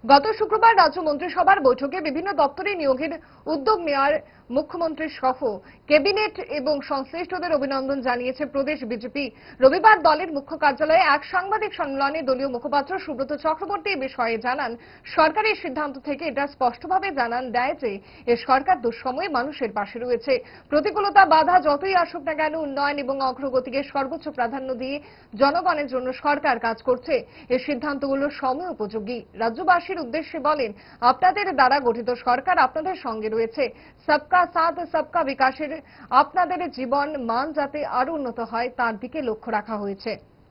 গত শুক্রবার রাজ্য মন্ত্রিসভার বৈঠকে বিভিন্ন দপ্তরে নিয়োগের উদ্যোগ নেওয়ার মুখ্যমন্ত্রী সহ ক্যাবিনেট এবং সংশ্লিষ্টদের অভিনন্দন জানিয়েছে প্রদেশ বিজেপি। রবিবার দলের মুখ্য কার্যালয়ে এক সাংবাদিক সম্মেলনে দলীয় মুখপাত্র সুব্রত চক্রবর্তী এই বিষয়ে জানান, সরকারের সিদ্ধান্ত থেকে এটা স্পষ্টভাবে জানান দেয় যে এ সরকার দুঃসময়ে মানুষের পাশে রয়েছে। প্রতিকূলতা বাধা যতই আসুক না কেন উন্নয়ন এবং অগ্রগতিকে সর্বোচ্চ প্রাধান্য দিয়ে জনগণের জন্য সরকার কাজ করছে। এই সিদ্ধান্তগুলো সময় উপযোগী। রাজ্যবাসীর উদ্দেশ্যে বলেন, আপনাদের দ্বারা গঠিত সরকার আপনাদের সঙ্গে রয়েছে। সবকা সাথ সবকা বিকাশের আপনাদের জীবন মান যাতে আরো উন্নত হয় তার দিকে লক্ষ্য রাখা হয়েছে।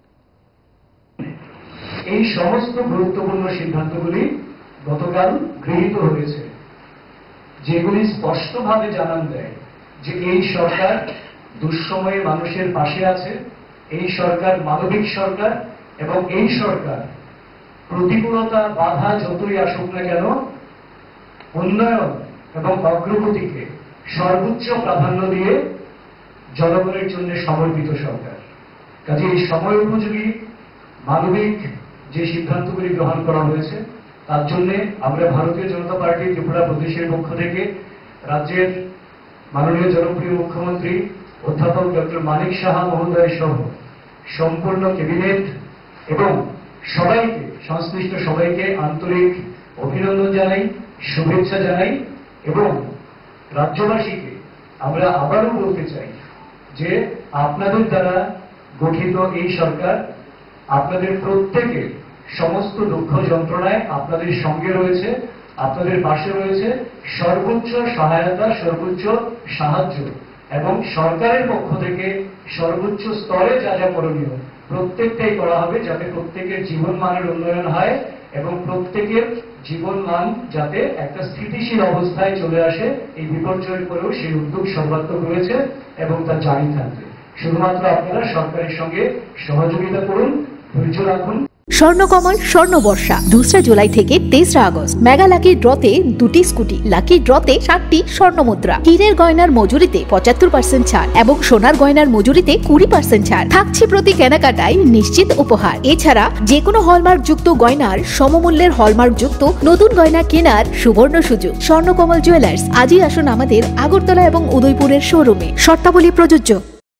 এই সমস্ত গুরুত্বপূর্ণ সিদ্ধান্তগুলি গতকাল গৃহীত হয়েছে, যেগুলি স্পষ্টভাবে জানান দেয় যে এই সরকার দুঃসময়ে মানুষের পাশে আছে, এই সরকার মানবিক সরকার এবং এই সরকার প্রতিকূলতা বাধা যতই আসুক না কেন উন্নয়ন এবং অগ্রগতিকে সর্বোচ্চ প্রাধান্য দিয়ে জনগণের জন্য সমর্পিত সরকার। কাজে এই সময় উপযোগী মানবিক যে সিদ্ধান্তগুলি গ্রহণ করা হয়েছে তার জন্য আমরা ভারতীয় জনতা পার্টি ত্রিপুরা প্রদেশের পক্ষ থেকে রাজ্যের মাননীয় জনপ্রিয় মুখ্যমন্ত্রী অধ্যাপক ডক্টর মানিক সাহা মহোদয় সহ সম্পূর্ণ ক্যাবিনেট এবং সবাইকে সংশ্লিষ্ট সবাইকে আন্তরিক অভিনন্দন জানাই, শুভেচ্ছা জানাই এবং রাজ্যবাসীকে আমরা আবারও বলতে চাই যে আপনাদের দ্বারা গঠিত এই সরকার আপনাদের প্রত্যেকে সমস্ত দুঃখ যন্ত্রণায় আপনাদের সঙ্গে রয়েছে, আপনাদের পাশে রয়েছে, সর্বোচ্চ সহায়তা সর্বোচ্চ সাহায্য এবং সরকারের পক্ষ থেকে সর্বোচ্চ স্তরে যা যা করণীয় প্রত্যেকটাই করা হবে যাতে প্রত্যেকের জীবন মানের উন্নয়ন হয় এবং প্রত্যেকের জীবন মান যাতে একটা স্থিতিশীল অবস্থায় চলে আসে। এই বিপর্যয়ের পরেও সেই উদ্যোগ সর্বাত্মক রয়েছে এবং তা জারি থাকবে। শুধুমাত্র আপনারা সরকারের সঙ্গে সহযোগিতা করুন, ধৈর্য রাখুন। স্বর্ণকমল স্বর্ণবর্ষা 2 জুলাই থেকে 23 আগস্ট। মেগা লাকি ড্রতে 2টি স্কুটি, লাকি ড্রতে 7টি স্বর্ণমুদ্রা, হীরের গয়নার মজুরিতে 75% ছাড় এবং সোনার গয়নার মজুরিতে 20% ছাড় থাকছে। প্রতি কেনাকাটায় নিশ্চিত উপহার। এছাড়া যে কোনো হলমার্ক যুক্ত গয়নার সমমূল্যের হলমার্ক যুক্ত নতুন গয়না কেনার সুবর্ণ সুযোগ। স্বর্ণকমল জুয়েলার্স, আজই আসুন আমাদের আগরতলা এবং উদয়পুরের শোরুমে। শর্তাবলী প্রযোজ্য।